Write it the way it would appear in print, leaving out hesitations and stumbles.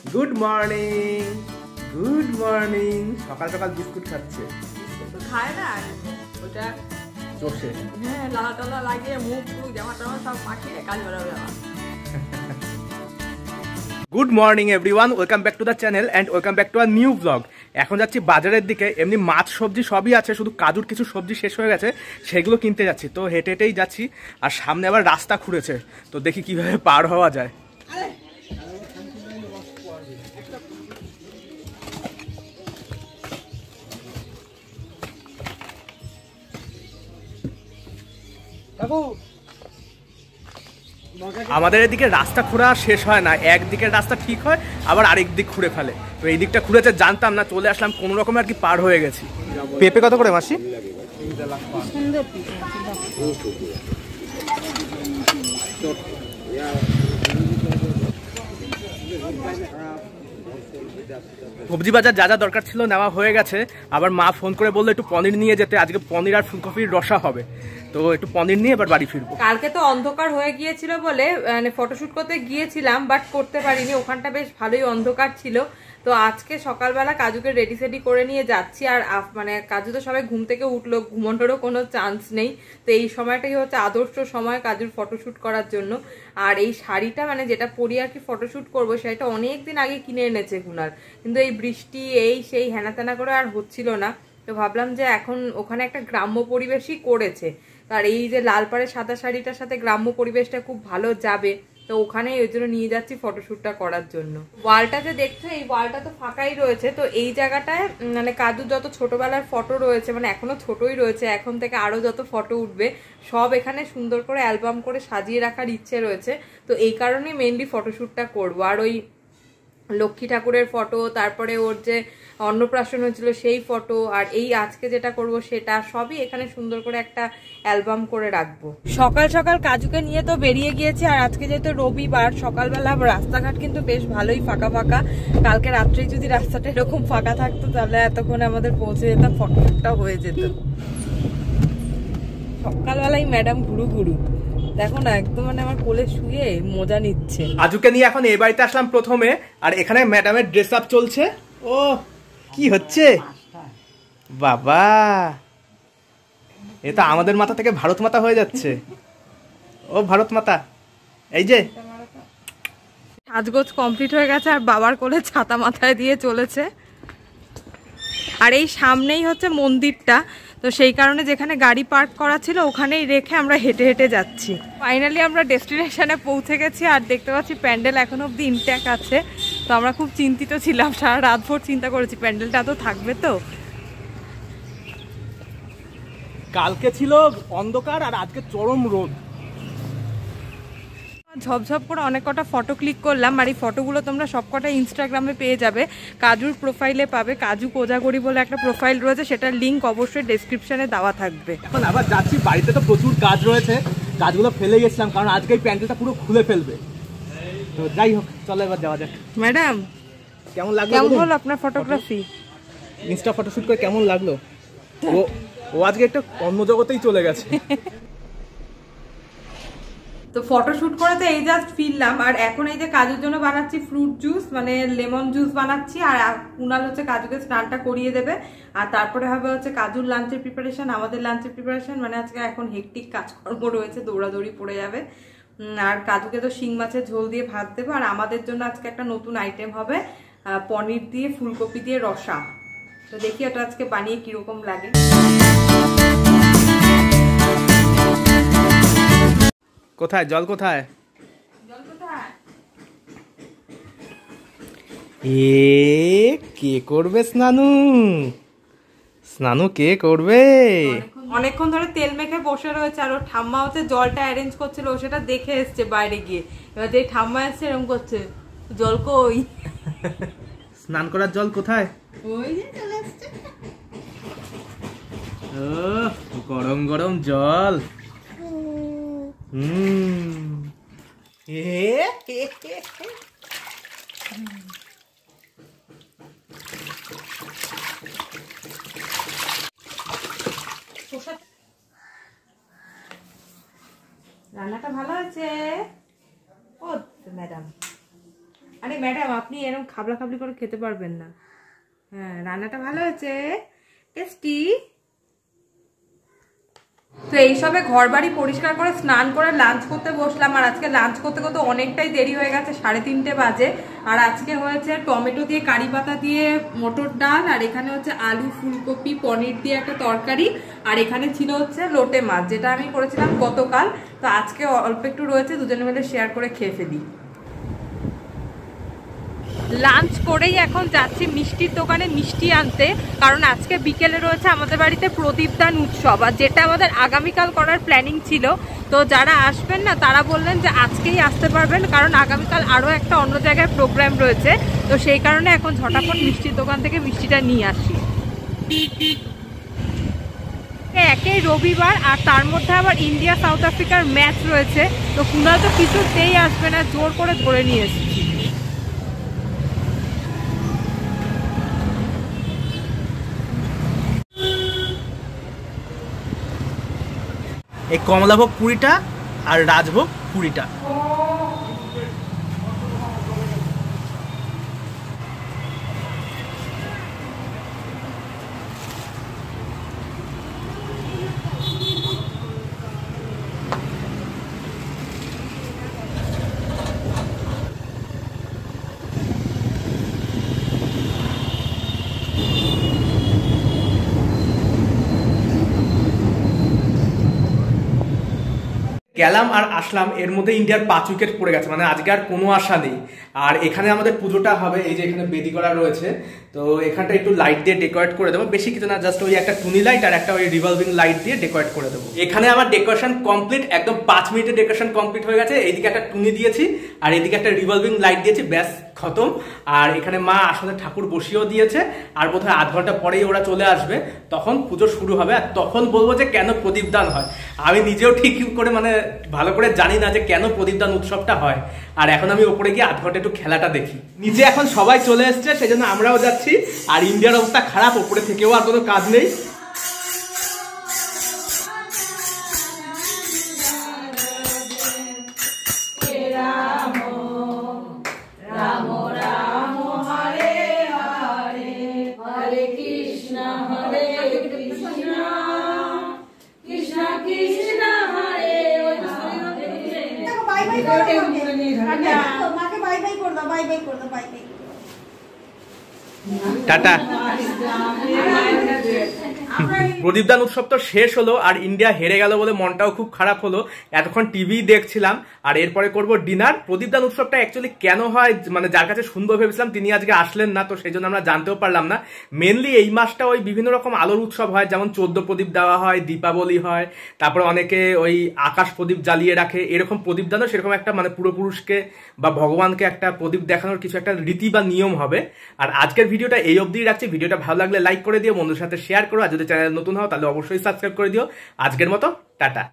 Good morning good morning. সকাল সকাল biscuit খাচ্ছে। খায় না ওটা চষে, হ্যাঁ, লালা টালা লাগিয়ে মুখ জামা টামা সব মাখিয়ে কাজ বেরোবে আমার। Good morning everyone, welcome back to the channel and welcome back to a new blog. এখন যাচ্ছি বাজারের দিকে। এমনি মাছ সবজি সবই আছে, শুধু কাজুর কিছু সবজি শেষ হয়ে গেছে, সেগুলো কিনতে যাচ্ছি। তো হেঁটে হেঁটেই যাচ্ছি, আর সামনে আবার রাস্তা খুঁড়েছে, তো দেখি কিভাবে পার হওয়া যায়। আমাদের এদিকে রাস্তা খুঁড়া শেষ হয় না, একদিকের রাস্তা ঠিক হয় আবার আরেক দিক খুঁড়ে ফেলে। তো এই দিকটা খুঁড়েছে জানতাম না, চলে আসলাম কোনো রকম আর কি পার হয়ে গেছি। পেঁপে কত করে মাসি? সবজি বাজার যা যা দরকার ছিল নেওয়া হয়ে গেছে। আবার মা ফোন করে বললো একটু পনির নিয়ে যেতে, আজকে পনির আর ফুলকপির রসা হবে। তো একটু পনির নিয়ে এবার বাড়ি ফিরবো। কালকে তো অন্ধকার হয়ে গিয়েছিল বলে মানে ফটোশুট করতে গিয়েছিলাম, বাট করতে পারিনি, ওখানটা বেশ ভালোই অন্ধকার ছিল। তো আজকে সকালবেলা কাজুকে রেডি সেডি করে নিয়ে যাচ্ছি। আর মানে কাজু তো সবাই ঘুম থেকে উঠলো, ঘুমানোরও কোনো চান্স নেই। তো এই সময়টাই হচ্ছে আদর্শ সময় কাজুর ফটোশুট করার জন্য। আর এই শাড়িটা মানে যেটা পরি আর কি ফটোশুট করবো, সেটা অনেকদিন আগে কিনে এনেছে কুনার, কিন্তু এই বৃষ্টি এই সেই হেনা তেনা করে আর হচ্ছিল না। তো ভাবলাম যে এখন ওখানে একটা গ্রাম্য পরিবেশই করেছে, আর এই যে লাল পাড়ের সাদা শাড়িটার সাথে গ্রাম্য পরিবেশটা খুব ভালো যাবে। তো ওখানে ওই জন্য নিয়ে যাচ্ছি ফটোশুটটা করার জন্য। ওয়ালটা যে দেখছো, এই ওয়ালটা তো ফাঁকাই রয়েছে। তো এই জায়গাটায় মানে কাজুর যত ছোটবেলার ফটো রয়েছে, মানে এখনো ছোটই রয়েছে, এখন থেকে আরো যত ফটো উঠবে সব এখানে সুন্দর করে অ্যালবাম করে সাজিয়ে রাখার ইচ্ছে রয়েছে। তো এই কারণেই মেইনলি ফটোশুটটা করবো। আর ওই লক্ষ্মী ঠাকুরের ফটো, তারপরে ওর যে অন্নপ্রাশন হয়েছিল সেই ফটো, আর এই আজকে যেটা করব সেটা সবই এখানে সুন্দর করে একটা অ্যালবাম করে রাখবো। সকাল সকাল কাজুকে নিয়ে তো বেরিয়ে গিয়েছি। আর আজকে যেহেতু রবিবার, সকালবেলা রাস্তাঘাট কিন্তু বেশ ভালোই ফাঁকা ফাঁকা। কালকে রাত্রেই যদি রাস্তাটা এরকম ফাঁকা থাকতো তাহলে এতক্ষণে আমাদের পৌঁছে যেতাম, ফটোশুটটা হয়ে যেত। সকালবেলাই ম্যাডাম ঘুরু ঘুরু, দেখো না একদম মানে আমার কোলে শুয়ে মজা নিচ্ছে। আজুকে নিয়ে এখন এই বাড়িতে আসলাম প্রথমে, আর এখানে ম্যাডামের ড্রেস আপ চলছে। ও কি হচ্ছে বাবা, এটা আমাদের মাথা থেকে ভারত মাতা হয়ে যাচ্ছে। ও ভারত মাতা, এই যে সাজগোজ কমপ্লিট হয়ে গেছে, আর বাবার কোলে ছাতা মাথায় দিয়ে চলেছে। আর এই সামনেই হচ্ছে মন্দিরটা, তো সেই কারণে যেখানে গাড়ি পার্ক করা ছিল ওখানেই রেখে আমরা হেঁটে হেঁটে যাচ্ছি। ফাইনালি আমরা ডেস্টিনেশনে পৌঁছে গেছি, আর দেখতে পাচ্ছি প্যান্ডেল এখনো অব্দি ইনট্যাক্ট আছে। তো আমরা খুব চিন্তিত ছিলাম, সারা রাত ভোর চিন্তা করেছি প্যান্ডেলটা তো থাকবে তো। কালকে ছিল অন্ধকার আর আজকে চরম রোদ। ঝপঝপ করে অনেক কটা ফটো ক্লিক করলাম, আর এই ফটোগুলো তোমরা সবকটা ইনস্টাগ্রামে পেয়ে যাবে, কাজুর প্রোফাইলে পাবে। কাজু কোজাগরি বলে একটা প্রোফাইল রয়েছে, সেটার লিঙ্ক অবশ্যই ডেসক্রিপশনে দেওয়া থাকবে। এখন আবার যাচ্ছি, বাড়িতে তো প্রচুর কাজ রয়েছে, কাজগুলো ফেলে গেছিলাম কারণ আজকে এই প্যান্ডেলটা পুরো খুলে ফেলবে। তো যাই হোক, চলো এবার যাওয়া যাক। ম্যাডাম কেমন লাগলো, কেমন হলো আপনার ফটোগ্রাফি? ইনস্টা ফটোশুট করে কেমন লাগলো? ও আজকে একটা অন্য জগতেই চলে গেছে। তো ফটোশুট করে তো এই জাস্ট ফিরলাম, আর এখন এই যে কাজুর জন্য বানাচ্ছি ফ্রুট জুস, মানে লেমন জুস বানাচ্ছি। আর কুনাল হচ্ছে কাজুকে স্নানটা করিয়ে দেবে, আর তারপরে হবে হচ্ছে কাজুর লাঞ্চের প্রিপারেশন, আমাদের লাঞ্চের প্রিপারেশন। মানে আজকে এখন হেকটিক কাজকর্ম রয়েছে, দৌড়াদৌড়ি পড়ে যাবে। আর কাজুকে তো শিং মাছের ঝোল দিয়ে ভাত দেবো, আর আমাদের জন্য আজকে একটা নতুন আইটেম হবে পনির দিয়ে ফুলকপি দিয়ে রসা। তো দেখি ওটা আজকে বানিয়ে কিরকম লাগে। কোথায় জল, কোথায় এ কে করবে স্নানু? স্নানু কে করবে? অনেকক্ষণ ধরে তেল মেখে বসে রয়েছে, আর ওর ঠাম্মা হচ্ছে জলটা অ্যারেঞ্জ করছিল, ও সেটা দেখে এসছে বাইরে গিয়ে। এবার যে ঠাম্মা এসছে এরকম করছে, জল কই? স্নান করার জল কোথায়? ওই যে চলে আসছে। ও গরম গরম জল। রান্নাটা ভালো আছে ও ম্যাডাম। আরে ম্যাডাম আপনি এরকম খাবলা খাবলি করে খেতে পারবেন না। হ্যাঁ, রান্নাটা ভালো হয়েছে, টেস্টি। তো এইসবে ঘর বাড়ি পরিষ্কার করে স্নান করে লাঞ্চ করতে বসলাম। আর আজকে লাঞ্চ করতে করতে অনেকটাই দেরি হয়ে গেছে, 3:30 বাজে। আর আজকে হয়েছে টমেটো দিয়ে কারি পাতা দিয়ে মটর ডাল, আর এখানে হচ্ছে আলু ফুলকপি পনির দিয়ে একটা তরকারি, আর এখানে ছিল হচ্ছে লোটে মাছ, যেটা আমি করেছিলাম গতকাল। তো আজকে অল্প একটু রয়েছে, দুজনে মিলে শেয়ার করে খেয়ে ফেলি। লাঞ্চ করেই এখন যাচ্ছি মিষ্টির দোকানে মিষ্টি আনতে, কারণ আজকে বিকেলে রয়েছে আমাদের বাড়িতে প্রদীপদান উৎসব, আর যেটা আমাদের আগামীকাল করার প্ল্যানিং ছিল। তো যারা আসবেন না তারা বললেন যে আজকেই আসতে পারবেন, কারণ আগামীকাল আরও একটা অন্য জায়গায় প্রোগ্রাম রয়েছে। তো সেই কারণে এখন ঝটাফট মিষ্টির দোকান থেকে মিষ্টিটা নিয়ে আসি। একেই রবিবার, আর তার মধ্যে আবার ইন্ডিয়া সাউথ আফ্রিকার ম্যাচ রয়েছে। তো কুনাল তো কিছুতেই আসবে না, জোর করে ধরে নিয়ে এসেছি। এই কমলাভোগ পুরিটা আর রাজভোগ পুরিটা। গেলাম আর আসলাম, এর মধ্যে ইন্ডিয়ার 5 উইকেট পড়ে গেছে, মানে আজকে আর কোনো আশা নেই। আর এখানে আমাদের পুজোটা হবে, এই যে এখানে বেদি করা রয়েছে, তো এখানটা একটু লাইট দিয়ে ডেকোরেট করে দেবো, বেশি কিছু না, জাস্ট ওই একটা টুনি লাইট আর একটা ওই রিভলভিং লাইট দিয়ে ডেকোরেট করে দেবো। এখানে আমার ডেকোরেশন কমপ্লিট, একদম 5 মিনিটে ডেকোরেশন কমপ্লিট হয়ে গেছে। এইদিকে একটা টুনি দিয়েছি আর এইদিকে একটা রিভলভিং লাইট দিয়েছি, ব্যাস খতম। আর এখানে মা আসলে ঠাকুর বসিয়েও দিয়েছে, আর বোধহয় আধ ঘন্টা পরেই ওরা চলে আসবে, তখন পুজো শুরু হবে। আর তখন বলবো যে কেন প্রদীপদান হয়। আমি নিজেও ঠিক করে মানে ভালো করে জানি না যে কেন প্রদীপদান উৎসবটা হয়। আর এখন আমি ওপরে গিয়ে আধ ঘন্টা একটু খেলাটা দেখি। নিচে এখন সবাই চলে এসছে, সেই জন্য আমরাও যাচ্ছি। আর ইন্ডিয়ার অবস্থা খারাপ, ওপরে থেকেও আর কোনো কাজ নেই। টাটা। প্রদীপদান উৎসব তো শেষ হলো, আর ইন্ডিয়া হেরে গেল বলে মনটাও খুব খারাপ হলো। এতক্ষণ টিভি দেখছিলাম, আর এরপরে করব ডিনার। প্রদীপদান উৎসবটা অ্যাকচুয়ালি কেন হয়, মানে যার কাছে শুনবো ভেবেছিলাম তিনি আজকে আসলেন না, তো সেই জন্য আমরা জানতেও পারলাম না। মেনলি এই মাসটা ওই বিভিন্ন রকম আলোর উৎসব হয়, যেমন 14 প্রদীপ দেওয়া হয়, দীপাবলি হয়, তারপর অনেকে ওই আকাশ প্রদীপ জ্বালিয়ে রাখে, এরকম প্রদীপদানও সেরকম একটা মানে পূর্বপুরুষকে বা ভগবানকে একটা প্রদীপ দেখানোর কিছু একটা রীতি বা নিয়ম হবে। আর আজকের ভিডিওটা এই অবধি রাখছি। ভিডিওটা ভালো লাগলে লাইক করে দিও, বন্ধুর সাথে শেয়ার করো, আর যদি চ্যানেল নতুন হও তাহলে অবশ্যই সাবস্ক্রাইব করে দিও। আজকের মতো টাটা।